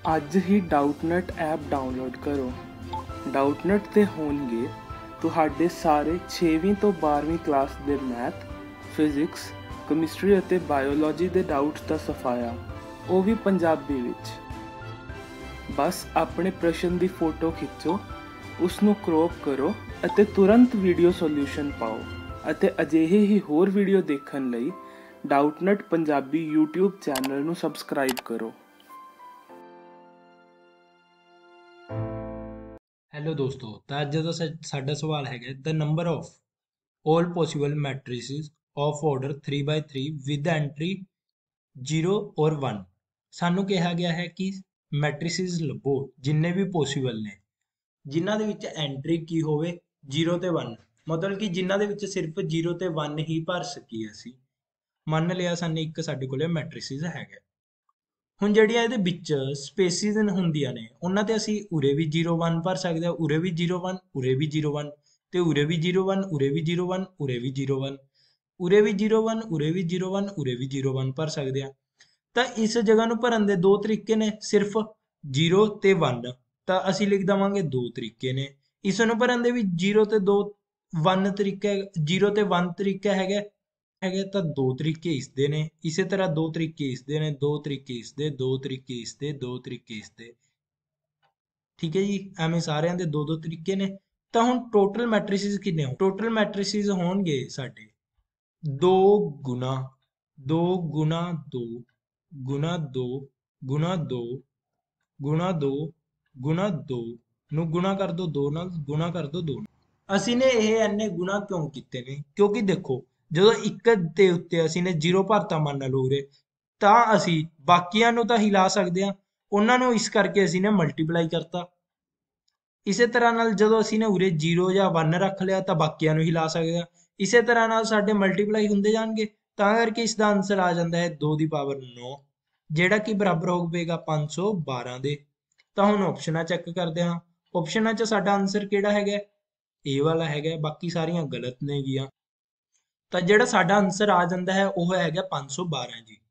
ਅੱਜ ਹੀ Doubtnut app download ਕਰੋ। ਡਾਊਟਨਟ 'ਤੇ ਹੋਣਗੇ ਤੁਹਾਡੇ ਸਾਰੇ 6ਵੀਂ ਤੋਂ 12ਵੀਂ ਕਲਾਸ ਦੇ ਮੈਥ, ਫਿਜ਼ਿਕਸ, ਕੈਮਿਸਟਰੀ ਅਤੇ ਬਾਇਓਲੋਜੀ ਦੇ ਡਾਊਟਸ ਦਾ ਸਫਾਇਆ, ਉਹ ਵੀ ਪੰਜਾਬੀ ਵਿੱਚ। ਬਸ ਆਪਣੇ ਪ੍ਰਸ਼ਨ ਦੀ ਫੋਟੋ ਖਿੱਚੋ, ਉਸ ਨੂੰ ਕ੍ਰੌਪ ਕਰੋ ਅਤੇ ਤੁਰੰਤ ਵੀਡੀਓ ਸੋਲਿਊਸ਼ਨ ਪਾਓ। ਅਤੇ ਅਜਿਹੇ ਹੀ ਹੋਰ ਵੀਡੀਓ ਦੇਖਣ ਲਈ ਡਾਊਟਨਟ ਪੰਜਾਬੀ YouTube ਚੈਨਲ ਨੂੰ ਸਬਸਕ੍ਰਾਈਬ ਕਰੋ। ਹੈਲੋ ਦੋਸਤੋ, ਤਾਂ ਅੱਜ ਦਾ ਸਾਡਾ ਸਵਾਲ ਹੈਗਾ the number of all possible matrices of order 3 by 3 with the entry 0 or 1। ਸਾਨੂੰ ਕਿਹਾ ਗਿਆ ਹੈ ਕਿ ਮੈਟ੍ਰਿਸਿਸ ਲੱਭੋ ਜਿੰਨੇ ਵੀ ਪੋਸੀਬਲ ਨੇ ਜਿਨ੍ਹਾਂ ਦੇ ਵਿੱਚ ਐਂਟਰੀ ਕੀ ਹੋਵੇ 0 ਤੇ 1, ਮਤਲਬ ਕਿ ਜਿਨ੍ਹਾਂ ਦੇ ਵਿੱਚ ਸਿਰਫ 0 ਤੇ 1 ਹੀ ਭਰ ਸਕੀਏ ਅਸੀਂ। ਮੰਨ ਲਿਆ ਸਾਨੂੰ ਇੱਕ ਸਾਡੇ ਕੋਲੇ ਮੈਟ੍ਰਿਸਿਸ ਹੈਗਾ। ਹੁਣ ਜਿਹੜੀਆਂ ਇਹਦੇ ਵਿੱਚ ਸਪੇਸਿਸ ਹੁੰਦੀਆਂ ਨੇ ਉਹਨਾਂ ਤੇ ਅਸੀਂ ਉਰੇ ਵੀ 0 1 ਭਰ ਸਕਦੇ ਹਾਂ, ਉਰੇ ਵੀ 0 1, ਉਰੇ ਵੀ 0 1 ਤੇ ਉਰੇ ਵੀ 0 1, ਉਰੇ ਵੀ 0 1, ਉਰੇ ਵੀ 0 1, ਉਰੇ ਵੀ 0 1, ਉਰੇ ਵੀ 0 1, ਉਰੇ ਵੀ 0 1 ਭਰ ਸਕਦੇ ਹਾਂ। ਤਾਂ ਇਸ ਜਗ੍ਹਾ ਨੂੰ ਭਰਨ ਦੇ ਦੋ ਤਰੀਕੇ ਨੇ, ਸਿਰਫ 0 ਤੇ 1। ਤਾਂ ਅਸੀਂ ਲਿਖ ਦੇਵਾਂਗੇ ਦੋ ਤਰੀਕੇ ਨੇ। ਇਸ ਨੂੰ ਭਰਨ ਦੇ ਵੀ 0 ਤੇ 2 1 ਤਰੀਕਾ, 0 ਤੇ 1 ਤਰੀਕਾ ਹੈਗਾ ਤਾਂ ਦੋ ਤਰੀਕੇ ਇਸਦੇ ਨੇ। ਇਸੇ ਤਰ੍ਹਾਂ ਦੋ ਤਰੀਕੇ ਇਸਦੇ ਨੇ, ਦੋ ਤਰੀਕੇ ਇਸਦੇ, ਦੋ ਤਰੀਕੇ ਇਸਦੇ, ਦੋ ਤਰੀਕੇ ਇਸਦੇ। ਠੀਕ ਹੈ ਜੀ, ਐਵੇਂ ਸਾਰਿਆਂ ਦੇ ਦੋ ਦੋ ਤਰੀਕੇ ਨੇ। ਤਾਂ ਹੁਣ ਟੋਟਲ ਮੈਟ੍ਰਿਸਿਸ ਕਿੰਨੇ ਹੋ? ਟੋਟਲ ਮੈਟ੍ਰਿਸਿਸ ਹੋਣਗੇ ਸਾਡੇ 2 ਗੁਣਾ 2 ਗੁਣਾ 2 ਗੁਣਾ 2 ਗੁਣਾ 2 ਗੁਣਾ 2 ਗੁਣਾ 2 ਨੂੰ ਗੁਣਾ ਕਰ ਦੋ 2 ਨਾਲ, ਗੁਣਾ ਕਰ ਦੋ 2 ਨਾਲ। ਅਸੀਂ ਨੇ ਇਹ ਇੰਨੇ ਗੁਣਾ ਕਿਉਂ ਕੀਤੇ ਨੇ? ਕਿਉਂਕਿ ਦੇਖੋ, ਜਦੋਂ ਇੱਕ ਦੇ ਉੱਤੇ ਅਸੀਂ ਨੇ 0 ਭਰਤਾ ਮੰਨ ਲਓ ਉਰੇ, ਤਾਂ ਅਸੀਂ ਬਾਕੀਆਂ ਨੂੰ ਤਾਂ ਹਿਲਾ ਸਕਦੇ ਹਾਂ, ਉਹਨਾਂ ਨੂੰ ਇਸ ਕਰਕੇ ਅਸੀਂ ਨੇ ਮਲਟੀਪਲਾਈ ਕਰਤਾ। ਇਸੇ ਤਰ੍ਹਾਂ ਨਾਲ ਜਦੋਂ ਅਸੀਂ ਨੇ ਉਰੇ 0 ਜਾਂ 1 ਰੱਖ ਲਿਆ ਤਾਂ ਬਾਕੀਆਂ ਨੂੰ ਹਿਲਾ ਸਕਦੇ ਹਾਂ। ਇਸੇ ਤਰ੍ਹਾਂ ਨਾਲ ਸਾਡੇ ਮਲਟੀਪਲਾਈ ਹੁੰਦੇ ਜਾਣਗੇ, ਤਾਂ ਕਰਕੇ ਇਸ ਦਾ ਆਨਸਰ ਆ ਜਾਂਦਾ ਹੈ 2 ਦੀ ਪਾਵਰ 9, ਜਿਹੜਾ ਕਿ ਬਰਾਬਰ ਹੋ ਪਏਗਾ 512 ਦੇ। ਤਾਂ ਹੁਣ ਆਪਸ਼ਨਾਂ ਚੈੱਕ ਕਰਦੇ ਹਾਂ। ਆਪਸ਼ਨਾਂ 'ਚ ਸਾਡਾ ਆਨਸਰ ਕਿਹੜਾ ਹੈਗਾ? ਇਹ ਵਾਲਾ ਹੈਗਾ, ਬਾਕੀ ਸਾਰੀਆਂ ਗਲਤ ਨੇਗੀਆਂ। ਤਾਂ ਜਿਹੜਾ ਸਾਡਾ ਆਨਸਰ ਆ ਜਾਂਦਾ ਹੈ ਉਹ ਹੈਗਾ 512 ਜੀ।